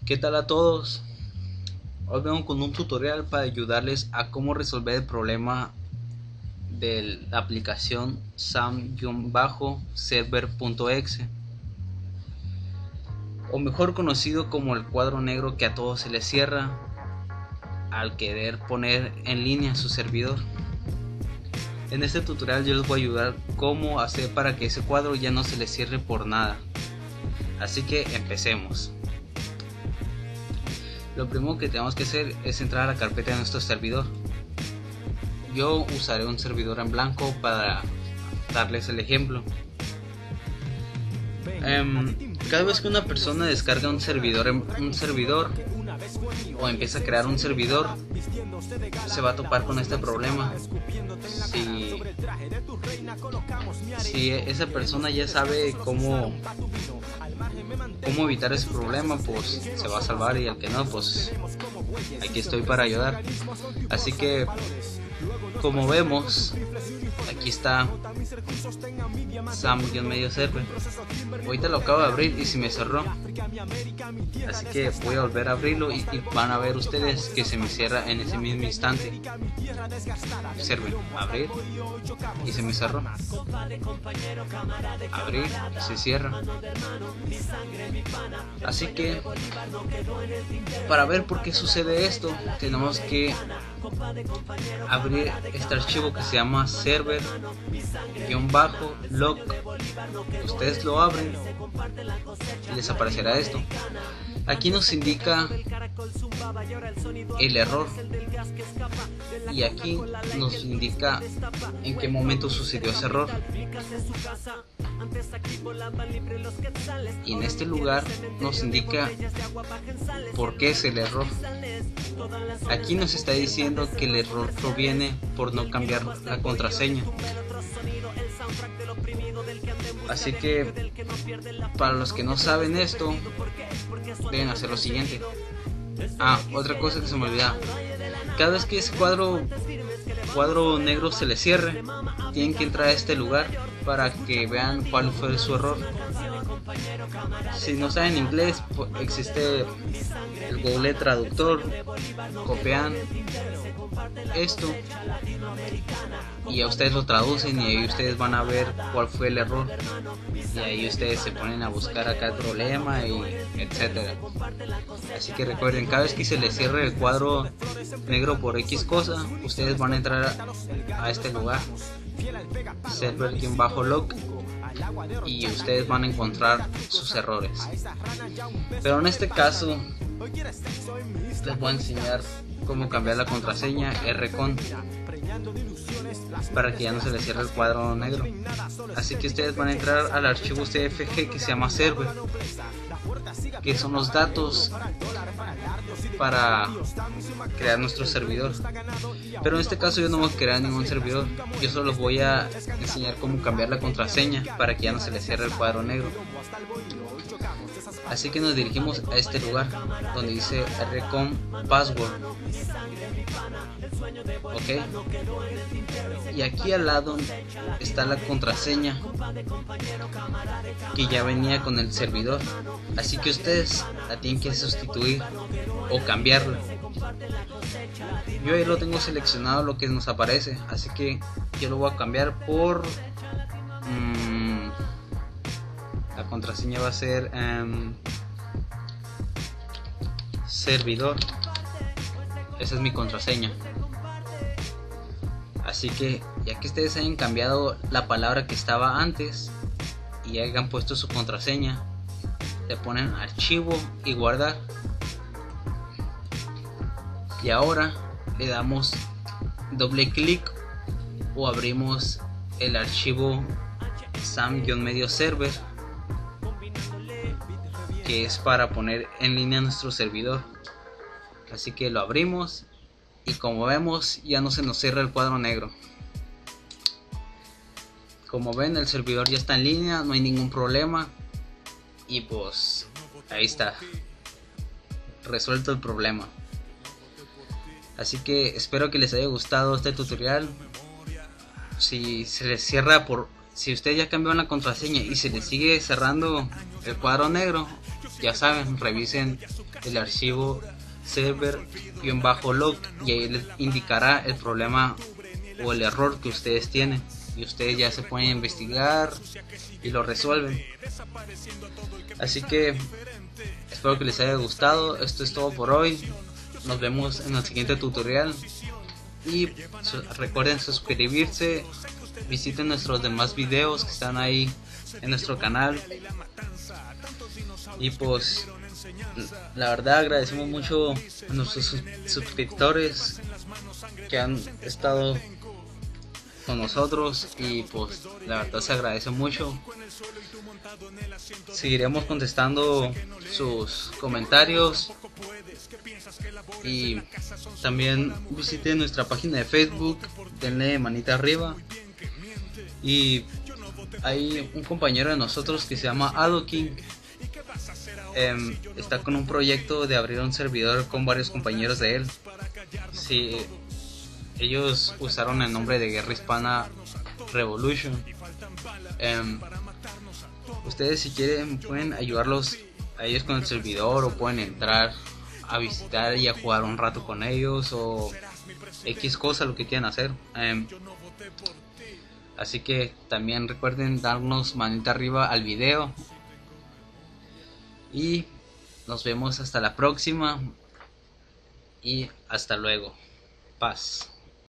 ¿Qué tal a todos? Hoy vengo con un tutorial para ayudarles a cómo resolver el problema de la aplicación sam-server.exe, o mejor conocido como el cuadro negro que a todos se les cierra al querer poner en línea su servidor. En este tutorial yo les voy a ayudar cómo hacer para que ese cuadro ya no se les cierre por nada. Así que empecemos. Lo primero que tenemos que hacer es entrar a la carpeta de nuestro servidor. Yo usaré un servidor en blanco para darles el ejemplo. Cada vez que una persona descarga un servidor o empieza a crear un servidor, se va a topar con este problema. Si esa persona ya sabe cómo evitar ese problema, pues se va a salvar, y el que no, pues aquí estoy para ayudar. Así que, como vemos, aquí está sam-server. Ahorita lo acabo de abrir y se me cerró, así que voy a volver a abrirlo y van a ver ustedes que se me cierra en ese mismo instante. Server, abrir y se me cerró, abrir y se cierra. Así que, para ver por qué sucede esto, tenemos que abrir este archivo que se llama server-log. Ustedes lo abren y les aparecerá esto. Aquí nos indica el error y aquí nos indica en qué momento sucedió ese error, y en este lugar nos indica por qué es el error. Aquí nos está diciendo que el error proviene por no cambiar la contraseña. Así que, para los que no saben esto, deben hacer lo siguiente. Otra cosa que se me olvidaba: cada vez que ese cuadro negro se les cierre, tienen que entrar a este lugar para que vean cuál fue su error. Si no saben inglés, existe el Google Traductor. Copian esto y a ustedes lo traducen, y ahí ustedes van a ver cuál fue el error, y ahí ustedes se ponen a buscar acá el problema y etcétera. Así que recuerden, cada vez que se les cierre el cuadro negro por X cosa, ustedes van a entrar a este lugar, server-log, y ustedes van a encontrar sus errores. Pero en este caso les voy a enseñar cómo cambiar la contraseña rcon para que ya no se les cierre el cuadro negro. Así que ustedes van a entrar al archivo cfg que se llama server, que son los datos para crear nuestro servidor. Pero en este caso yo no voy a crear ningún servidor, yo solo voy a enseñar cómo cambiar la contraseña para que ya no se les cierre el cuadro negro. Así que nos dirigimos a este lugar donde dice rcon password. Ok, y aquí al lado está la contraseña que ya venía con el servidor, así que ustedes la tienen que sustituir o cambiarla. Yo ahí lo tengo seleccionado, lo que nos aparece, así que yo lo voy a cambiar por la contraseña va a ser servidor. Esa es mi contraseña. Así que, ya que ustedes hayan cambiado la palabra que estaba antes y hayan puesto su contraseña, le ponen archivo y guardar. Y ahora le damos doble clic o abrimos el archivo sam-server, que es para poner en línea nuestro servidor. Así que lo abrimos y, como vemos, ya no se nos cierra el cuadro negro. Como ven, el servidor ya está en línea, no hay ningún problema, y pues ahí está resuelto el problema. Así que espero que les haya gustado este tutorial. Si se les cierra si ustedes ya cambiaron la contraseña y se les sigue cerrando el cuadro negro, ya saben, revisen el archivo server-log y ahí les indicará el problema o el error que ustedes tienen, y ustedes ya se pueden investigar y lo resuelven. Así que espero que les haya gustado. Esto es todo por hoy. Nos vemos en el siguiente tutorial y recuerden suscribirse, visiten nuestros demás videos que están ahí en nuestro canal. Y pues la verdad agradecemos mucho a nuestros suscriptores que han estado con nosotros, y pues la verdad se agradece mucho. Seguiremos contestando sus comentarios y también visiten nuestra página de Facebook, denle manita arriba, y hay un compañero de nosotros que se llama Adoking. Está con un proyecto de abrir un servidor con varios compañeros de él. Sí, ellos usaron el nombre de Guerra Hispana Revolution. Ustedes si quieren pueden ayudarlos a ellos con el servidor, o pueden entrar a visitar y a jugar un rato con ellos, o X cosa, lo que quieran hacer. Así que también recuerden darnos manita arriba al video. Y nos vemos hasta la próxima. Y hasta luego. Paz.